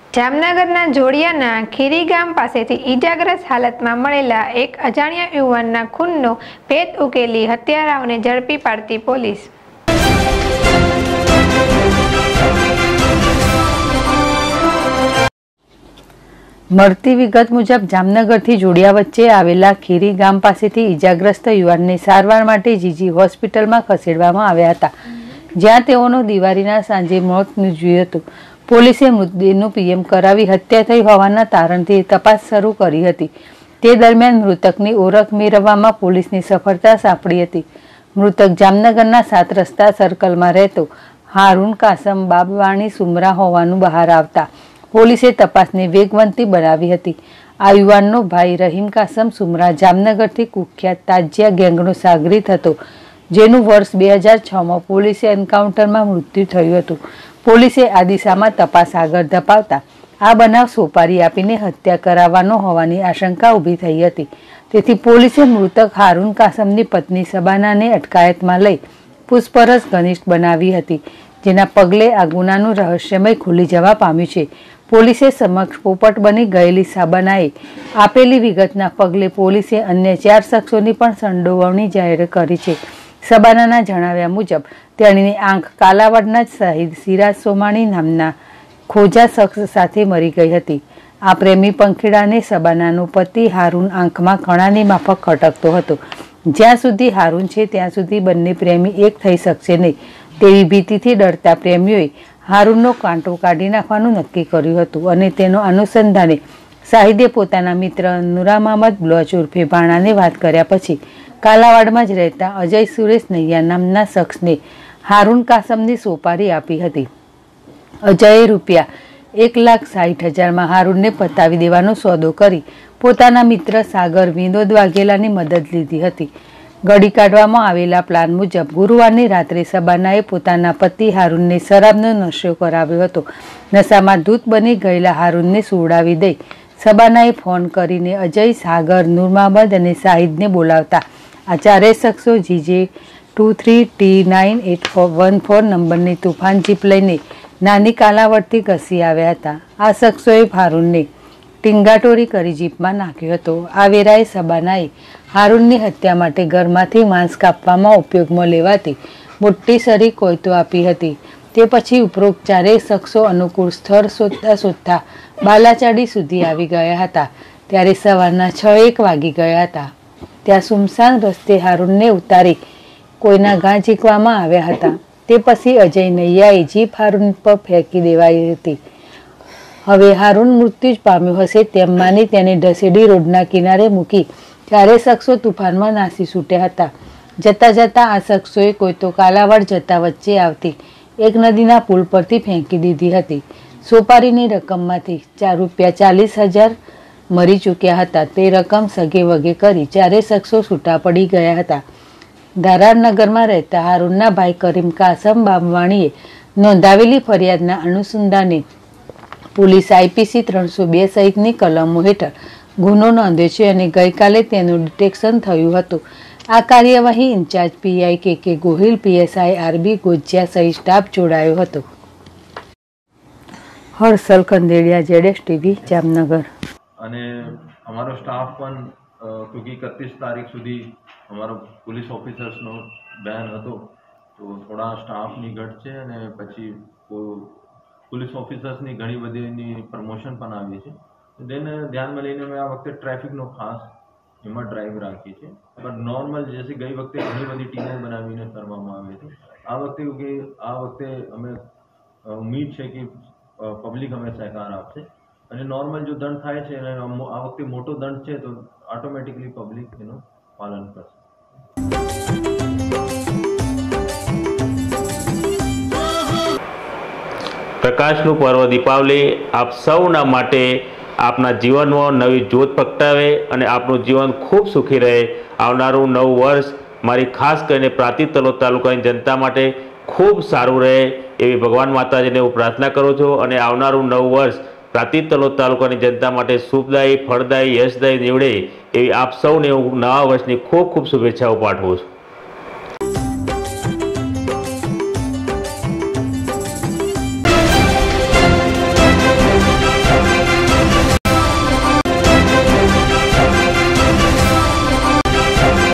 જામનગરના જોડિયાના ખીરી ગામ પાસેથી ઈજાગ્રસ્ત હાલતમાં મળેલા એક અજાણ્યા યુવાનના ખૂનનો ભેદ ઉકેલી હત્યારાઓને ઝડપી પાડતી પોલીસ। મળતી વિગત મુજબ જામનગરથી જોડિયા વચ્ચે આવેલા ખીરી ગામ પાસેથી ઈજાગ્રસ્ત યુવાનને સારવાર માટે જીજી હોસ્પિટલમાં ખસેડવામાં આવ્યા હતા, જ્યાં તેઓનો દિવાળીના સાંજે મોત નીપજ્યું હતું। પોલીસે મૃતદેહનું પીએમ કરાવી હત્યા થઈ હોવાના તારણથી તપાસ શરૂ કરી હતી। તે દરમિયાન મૃતકની ઓળખ મેળવવામાં પોલીસની સફળતા સાંપડી હતી। મૃતક જામનગરના 7 રસ્તા સર્કલમાં રહેતો હારૂન કાસમ બાબવાણી સુમરા હોવાનું બહાર આવતા પોલીસે તપાસને વેગવંતી બનાવી હતી। આ યુવાનનો ભાઈ રહીમ કાસમ સુમરા જામનગરથી કુખ્યાત તાજિયા ગેંગનો સાગરીત હતો, જેનું વર્ષ 2006માં પોલીસે એન્કાઉન્ટરમાં મૃત્યુ થયું હતું। પોલીસે આ દિશામાં તપાસ આગળ ધપાવતા આ બનાવ સોપારી આપીને હત્યા કરાવવાનો હોવાની આશંકા ઊભી થઈ હતી। તેથી પોલીસે મૃતક હારૂન કાસમની પત્ની સબાનાને અટકાયતમાં લઈ પૂછપરછ ઘનિષ્ઠ બનાવી હતી, જેના પગલે આ ગુનાનું રહસ્યમય ખુલી જવા પામ્યું છે। પોલીસે સમક્ષ પોપટ બની ગયેલી સબાનાએ આપેલી વિગતના પગલે પોલીસે અન્ય 4 શખ્સોની પણ સંડોવણી જાહેર કરી છે। સબાનાના જણાવ્યા મુજબ તેણીની આંખ કાલાવડના જ શહીદ સિરાજ સોમાણી નામના ખોજા શખ્સ સાથે મરી ગઈ હતી। આ પ્રેમી પંખીડાને સબાનાનો પતિ હારૂન આંખમાં કણાની માફક ખટકતો હતો। જ્યાં સુધી હારૂન છે ત્યાં સુધી બંને પ્રેમી એક થઈ શકશે નહીં તેવી ભીતિથી ડરતા પ્રેમીઓએ હારૂનનો કાંટો કાઢી નાખવાનું નક્કી કર્યું હતું અને તેનો અનુસંધાને શાહિદે પોતાના મિત્ર નુરા મહમદ બ્લોચ ઉર્ફે ભાણાને વાત કર્યા પછી કાલાવાડમાં જ રહેતા અજય સુરેશ નૈયા નામના શખ્સને હારૂન કાસમની સોપારી આપી હતી। અજયે રૂપિયા 1,60,000માં હારૂનને પતાવી દેવાનો સોદો કરી પોતાના મિત્ર સાગર વિનોદ વાઘેલાની મદદ લીધી હતી। ઘડી કાઢવામાં આવેલા પ્લાન મુજબ ગુરુવારની રાત્રે સબાનાએ પોતાના પતિ હારૂનને શરાબનો નશો કરાવ્યો હતો। નશામાં ધૂત બની ગયેલા હારૂનને સુવડાવી દઈ સબાનાએ ફોન કરીને અજય, સાગર, નૂર મહમદ અને શાહિદને બોલાવતા આ 4 શખ્સો જીજે 23T98414 નંબરની તુફાન જીપ લઈને નાની કાલાવડથી ઘસી આવ્યા હતા। આ શખ્સોએ હારૂનને ટીંગાટોરી કરી જીપમાં નાખ્યો હતો। આ વેરાએ સબાનાએ હારૂનની હત્યા માટે ઘરમાંથી માંસ કાપવામાં ઉપયોગમાં લેવાતી મોટી સરી કોયતો આપી હતી। તે પછી ઉપરોક્ત 4 શખ્સો અનુકૂળ સ્થળ શોધતા બાલાચાડી સુધી આવી ગયા હતા, ત્યારે સવારના 6:01 વાગી ગયા હતા। ત્યાં સુમસાન રસ્તે હારૂનને ઉતારી કોઈના ઘા ઝીંકવામાં આવ્યા હતા। તે પછી અજય નૈયાએ જીપ હારૂન પર ફેંકી દેવાઈ હતી। હવે હારૂન મૃત્યુ જ પામ્યો હશે તેમ માની તેને ઢસેડી રોડના કિનારે મૂકી 4 શખ્સો તુફાનમાં નાસી છૂટ્યા હતા। જતા જતા આ શખ્સોએ કોઈતો કાલાવાડ જતા વચ્ચે આવતી એક નદીના પુલ પરથી ફેંકી દીધી હતી। સોપારીની રકમમાંથી ₹40,000 મરી ચૂક્યા હતા। તે રકમ સગે વગે કરી 4 શખ્સો છૂટા પડી ગયા હતા। ધારાનગરમાં રહેતા હારૂનના ભાઈ કરીમ કાસમ બાબવાણીએ નોંધાવેલી ફરિયાદના અનુસંધાને પોલીસ IPC 302 સહિતની કલમો હેઠળ ગુનો નોંધ્યો છે અને ગઈકાલે તેનું ડિટેક્શન થયું હતું। આ કાર્યવાહી in charge PI KK Gohil, PSI RB Gojiya સહિત સ્ટાફ જોડાયો હતો। Harshal Kandediya, ZS TV, Jamnagar. અને અમારો સ્ટાફ પણ ક્योंकि 31 તારીખ સુધી અમારો પોલીસ ઓફિસર્સનો બેન હતો તો થોડા સ્ટાફની ઘટ છે અને પછી પોલીસ ઓફિસર્સની ઘણી બધીની પ્રમોશન પણ આવી છે। તેને ધ્યાનમાં લઈને મેં આ વખતે ટ્રાફિકનો ખાસ એમાં ડ્રાઈવ રાખી છે, પણ નોર્મલ જैसे ગઈ વખતે ઘણી બધી ટીમો બનાવીને કરવામાં આવે છે। આ વખતે અમે ઉમ્મીદ છે કે પબ્લિક અમે સહકાર આપશે અને નોર્મલ જો દંડ થાય છે અને આ વખતે મોટો દંડ છે તો ઓટોમેટિકલી પબ્લિક એનું પાલન કરશે। પ્રકાશનું પર્વ દીપાવલી આપ સૌના માટે આપના જીવનમાં નવી જ્યોત પ્રગટાવે અને આપનું જીવન ખૂબ સુખી રહે। આવનારું નવું વર્ષ મારી ખાસ કરીને પ્રાંતિજ તલોદ તાલુકાની જનતા માટે ખૂબ સારું રહે એવી ભગવાન માતાજીને હું પ્રાર્થના કરું છું અને આવનારું નવું વર્ષ પ્રાંતિજ તલોદ તાલુકાની જનતા માટે શુભદાયી, ફળદાયી, યશદાયી નીવડે એવી આપ સૌને હું નવા વર્ષની ખૂબ ખૂબ શુભેચ્છાઓ પાઠવું છું।